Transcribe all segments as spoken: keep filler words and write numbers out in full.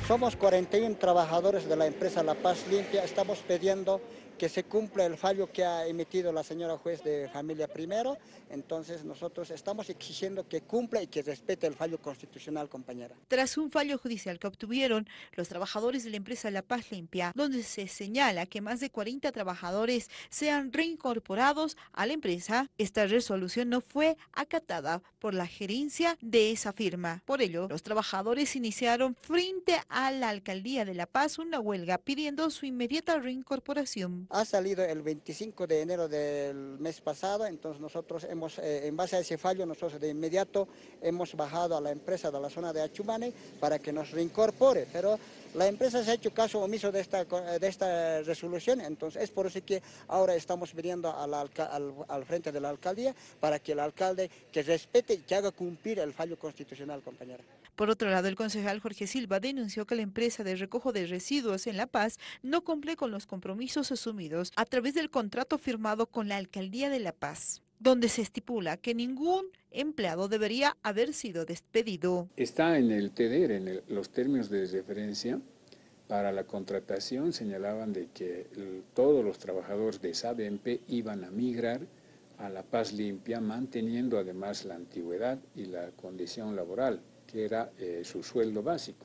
Somos cuarenta y uno trabajadores de la empresa La Paz Limpia. Estamos pidiendo que se cumpla el fallo que ha emitido la señora juez de familia primero. Entonces nosotros estamos exigiendo que cumpla y que respete el fallo constitucional, compañera. Tras un fallo judicial que obtuvieron los trabajadores de la empresa La Paz Limpia, donde se señala que más de cuarenta trabajadores sean reincorporados a la empresa, esta resolución no fue acatada por la gerencia de esa firma. Por ello, los trabajadores iniciaron frente a la alcaldía de La Paz una huelga pidiendo su inmediata reincorporación. Ha salido el veinticinco de enero del mes pasado, entonces nosotros hemos, eh, en base a ese fallo, nosotros de inmediato hemos bajado a la empresa de la zona de Achumane para que nos reincorpore, pero la empresa se ha hecho caso omiso de esta, de esta resolución, entonces es por eso que ahora estamos pidiendo al, al, al frente de la alcaldía para que el alcalde que respete y que haga cumplir el fallo constitucional, compañera. Por otro lado, el concejal Jorge Silva denunció que la empresa de recojo de residuos en La Paz no cumple con los compromisos asumidos a través del contrato firmado con la Alcaldía de La Paz, donde se estipula que ningún empleado debería haber sido despedido. Está en el T D R, en el, los términos de referencia para la contratación señalaban de que el, todos los trabajadores de Sabempe iban a migrar a La Paz Limpia, manteniendo además la antigüedad y la condición laboral, que era eh, su sueldo básico.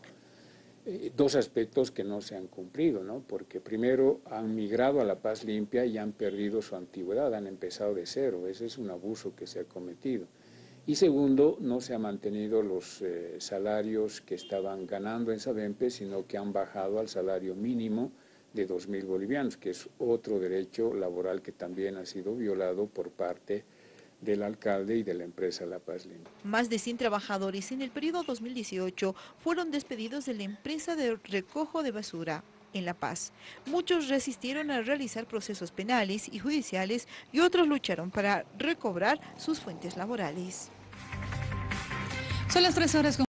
Eh, dos aspectos que no se han cumplido, ¿no? Porque primero han migrado a La Paz Limpia y han perdido su antigüedad, han empezado de cero, ese es un abuso que se ha cometido. Y segundo, no se han mantenido los eh, salarios que estaban ganando en Sabempe, sino que han bajado al salario mínimo de dos mil bolivianos, que es otro derecho laboral que también ha sido violado por parte del alcalde y de la empresa La Paz Limpia. Más de cien trabajadores en el periodo dos mil dieciocho fueron despedidos de la empresa de recojo de basura en La Paz. Muchos resistieron a realizar procesos penales y judiciales y otros lucharon para recobrar sus fuentes laborales. Son las tres horas con